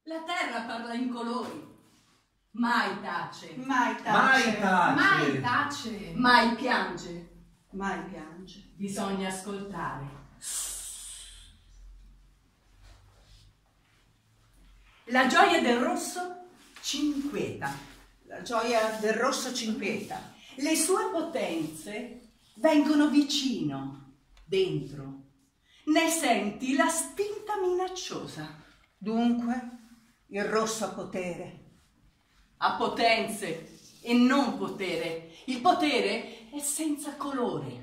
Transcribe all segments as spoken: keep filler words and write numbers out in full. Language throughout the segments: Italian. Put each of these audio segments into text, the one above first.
La terra parla in colori, mai tace, Mai tace, Mai tace. Mai tace. mai piange. mai piange. Bisogna ascoltare. La gioia del rosso ci inquieta. La gioia del rosso ci inquieta. Le sue potenze vengono vicino, dentro. Ne senti la spinta minacciosa. Dunque, il rosso ha potere. Ha potenze e non potere. Il potere è senza colore.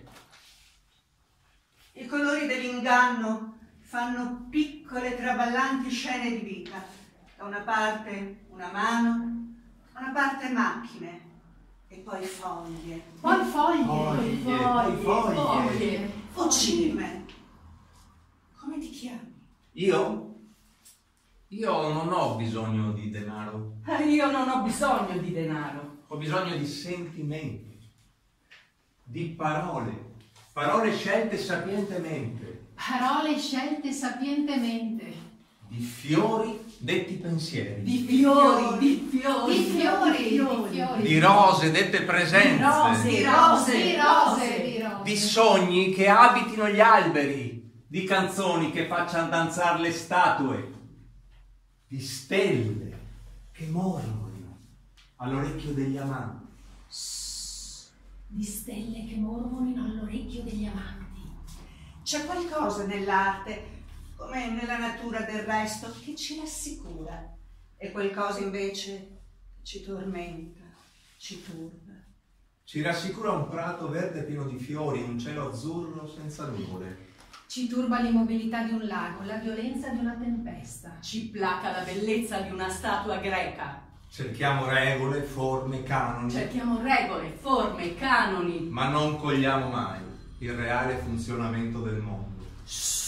I colori dell'inganno fanno piccole traballanti scene di vita. Da una parte una mano, da una parte macchine e poi foglie. Poi foglie. Foglie, poi foglie. foglie. Fucime, come ti chiami? Io? Io non ho bisogno di denaro, Eh, Io non ho bisogno di denaro. ho bisogno di sentimenti, di parole, parole scelte sapientemente, Parole scelte sapientemente. di fiori detti pensieri, Di fiori, di fiori, Di fiori, di fiori. di rose dette presenze, Di rose, Di rose, rose, rose. di rose. di sogni che abitino gli alberi, di canzoni che facciano danzare le statue, di stelle che mormoino all'orecchio degli amanti. Di stelle che mormono all'orecchio degli amanti. C'è qualcosa nell'arte, come nella natura del resto, che ci rassicura e qualcosa invece ci tormenta, ci turba. Ci rassicura un prato verde pieno di fiori, un cielo azzurro senza nuvole. Ci turba l'immobilità di un lago, la violenza di una tempesta. Ci placa la bellezza di una statua greca. Cerchiamo regole, forme, canoni, Cerchiamo regole, forme, canoni. ma non cogliamo mai il reale funzionamento del mondo.